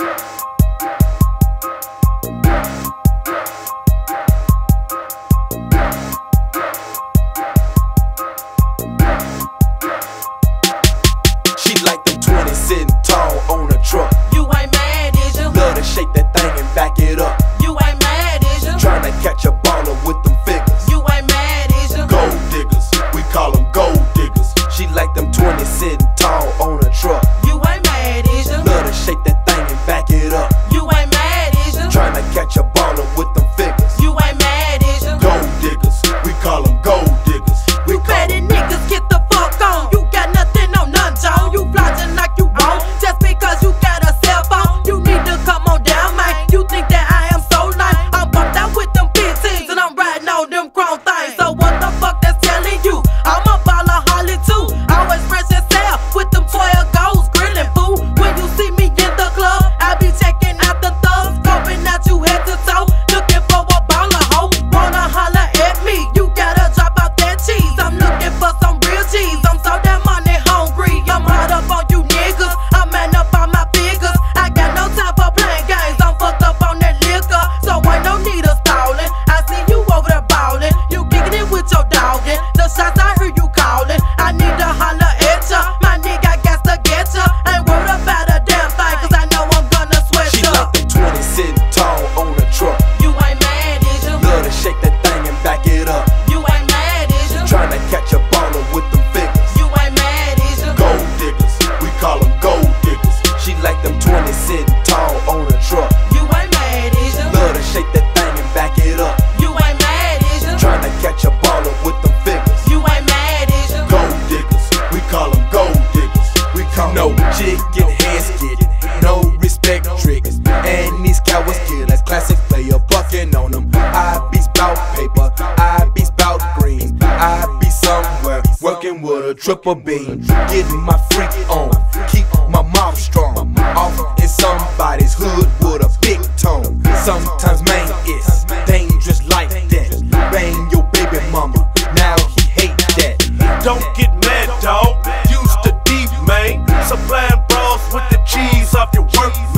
She like them 20 sitting tall on a truck. You ain't mad, is you? Love to shake that thing and back it up. You ain't mad, is you? Tryna catch a baller with them figures. You ain't mad, is you? Gold diggers, we call them gold diggers. She like them 20 sitting tall on a truck. You ain't mad, is you? Love to shake that thing and back it up. You ain't mad, is you? Tryna catch a baller with them figures. You ain't mad, is you? Gold diggers, we call them gold diggers. We You call petty niggas, get the fuck on. You got nothing on none, Joe. You flogging like you want. Just because you got a cell phone, you need to come on down, man. You think that I am so nice? I'm bumped out with them 15s and I'm riding on them chrome things. So what the fuck that's telling you? I'm a baller holly too. Always fresh and sell with them 12 goals, grilling fool. When you see me in the club, I be checking out the thugs, scoping at you head to toe, looking for a baller hoe. Wanna holler at me? You gotta drop out that cheese. I'm looking for some real cheese. I'm so damn money hungry. I'm hard up on you niggas. I'm man up on my figures. I got no time for playing games. I'm fucked up on that liquor, so ain't no need of stalling. I see you over there ballin'. You kicking it with your doggin'. The shots I hear you callin'. I need to holler at ya. My nigga got to get ya. Ain't worried about a damn thing, cause I know I'm gonna sweat She ya. like them 20 sitting tall on a truck. You ain't mad, is you? Love to shake that thing and back it up. You ain't mad, is you? Tryna catch a baller with them figures. You ain't mad, is you? Gold diggers, we call them gold diggers. She like them 20 sitting tall on a truck. You ain't mad, is you? Love to shake that thing and back it up. You ain't mad, is you? Tryna catch a baller with them figures. You ain't mad, is you? Gold diggers, we call them gold diggers. We call no chicken hands get no respect tricks. And these cowards killers, classic player bucking on them. I be spout paper, I be spout green. I be somewhere working with a triple beam, getting my freak on, keep my mouth strong. Off in somebody's hood with a big tone. Sometimes man it's dangerous like that. Bang your baby mama, now he hate that. Don't get mad, dawg. Use the deep, man. Supplying bras with the cheese off your work